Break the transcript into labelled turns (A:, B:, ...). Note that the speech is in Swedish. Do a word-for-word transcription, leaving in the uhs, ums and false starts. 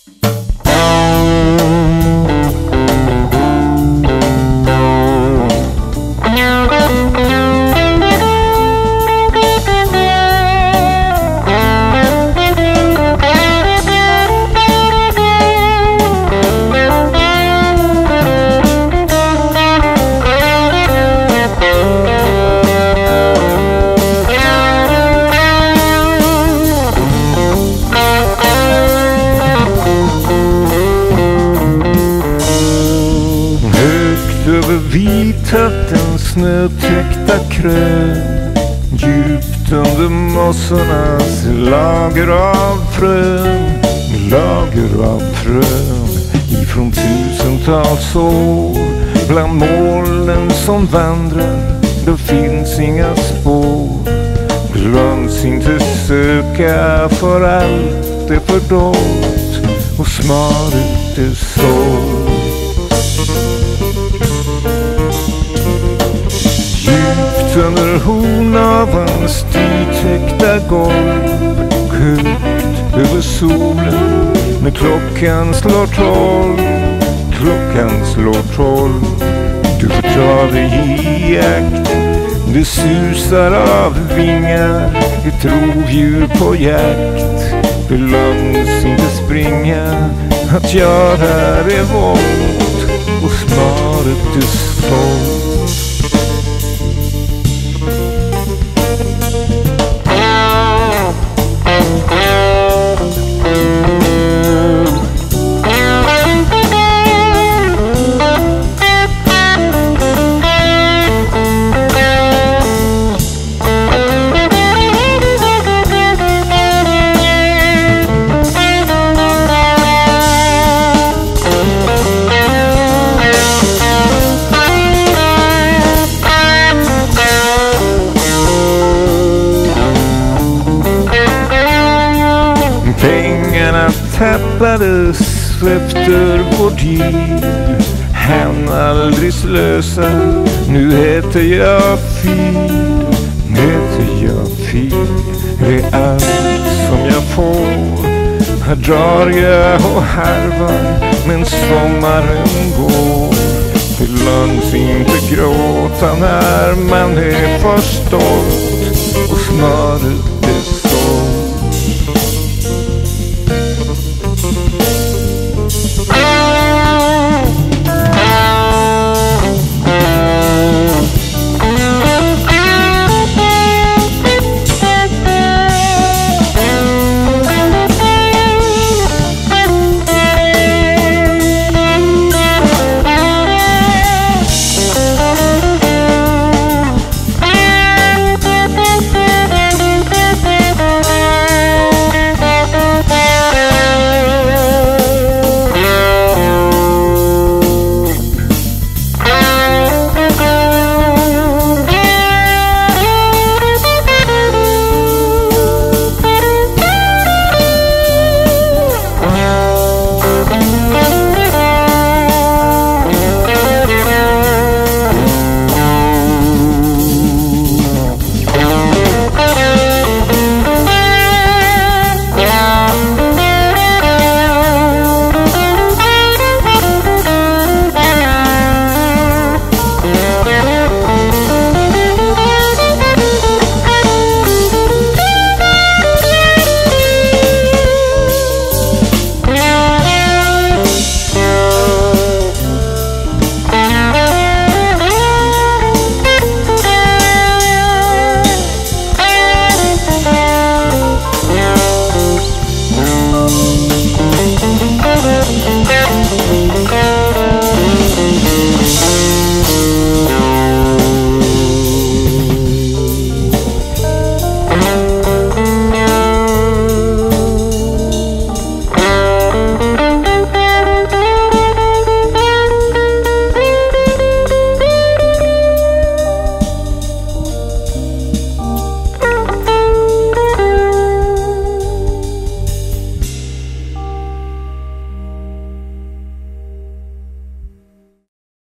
A: Över vithöftens snötäckta krön, djupt under mossornas lager av frön, lager av frön ifrån tusentals år. Bland molnen som vandrar, då finns inga spår. Glöms inte söka, för allt är fördolt och smaret är sålt. Djupt under hornavans styrtäckta golv, högt över solen, när klockan slår tolv, klockan slår tolv. Du får ta dig i akt, det susar av vingar, ett rovdjur på jakt. Det löns inte springa, att göra revolt och smaret är sålt. Pengarna tappades efter vårt giv, han aldrig slösa. Nu heter jag Fil, heter jag Fil. Det är allt som jag får, här drar jag och harvar, men sommaren går. Det löns inte gråta när man är för stolt och smöret